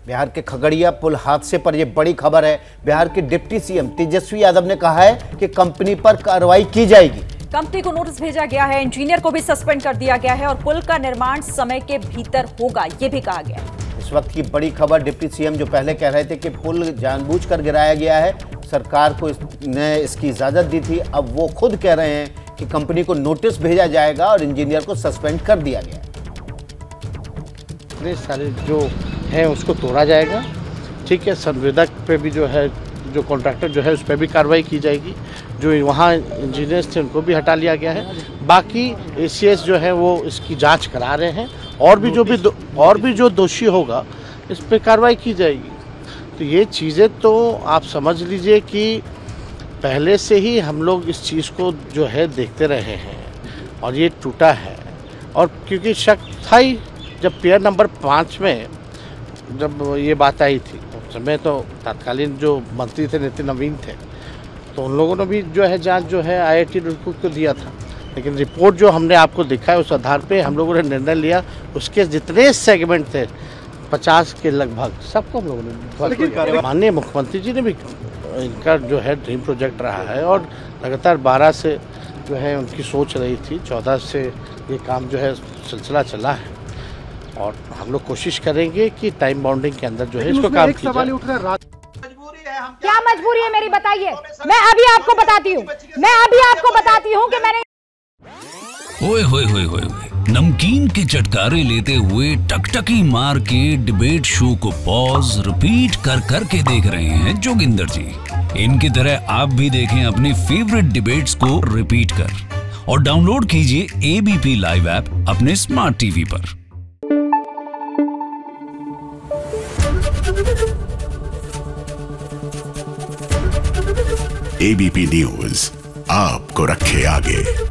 बिहार के खगड़िया पुल हादसे पर यह बड़ी खबर है। बिहार के डिप्टी सीएम तेजस्वी यादव ने कहा है कि कंपनी पर कार्रवाई की जाएगी। कंपनी को नोटिस भेजा गया है, इंजीनियर को भी सस्पेंड कर दिया गया है और पुल का निर्माण समय के भीतर होगा, ये भी कहा गया है। इस वक्त की बड़ी खबर, डिप्टी सीएम जो पहले कह रहे थे कि पुल जानबूझकर गिराया गया है, सरकार को ने इसकी इजाजत दी थी, अब वो खुद कह रहे हैं कि कंपनी को नोटिस भेजा जाएगा और इंजीनियर को सस्पेंड कर दिया गया है। इतने सारे जो है उसको तोड़ा जाएगा, ठीक है। संवेदक पे भी जो है, जो कॉन्ट्रैक्टर जो है उस पर भी कार्रवाई की जाएगी। जो वहाँ इंजीनियर्स थे उनको भी हटा लिया गया है। बाकी एसीएस जो है वो इसकी जांच करा रहे हैं और भी जो दोषी होगा इस पर कार्रवाई की जाएगी। तो ये चीज़ें तो आप समझ लीजिए कि पहले से ही हम लोग इस चीज़ को जो है देखते रहे हैं और ये टूटा है। और क्योंकि शक था ही, जब पियर नंबर 5 में जब ये बात आई थी उस समय तो तत्कालीन जो मंत्री थे नितिन नवीन थे, तो उन लोगों ने भी जो है जांच जो है IIT रुड़की को दिया था। लेकिन रिपोर्ट जो हमने आपको दिखाया उस आधार पे हम लोगों ने निर्णय लिया। उसके जितने सेगमेंट थे 50 के लगभग सबको हम लोगों ने, माननीय मुख्यमंत्री जी ने भी, इनका जो है ड्रीम प्रोजेक्ट रहा है और लगातार 12 से जो है उनकी सोच रही थी, 14 से ये काम जो है सिलसिला चला है और हम लोग कोशिश करेंगे कि टाइम बाउंडिंग के अंदर जो है इसको काम किया जाए। क्या मजबूरी है मेरी, बताइए। मैं अभी आपको बताती हूँ कि मैंने ओए होए होए होए नमकीन के चटकारे लेते हुए टकटकी मार के डिबेट शो को पॉज रिपीट कर करके देख रहे हैं जोगिंदर जी। इनकी तरह आप भी देखें अपनी फेवरेट डिबेट्स को रिपीट कर और डाउनलोड कीजिए ABP लाइव ऐप अपने स्मार्ट टीवी पर। ABP न्यूज आपको रखे आगे।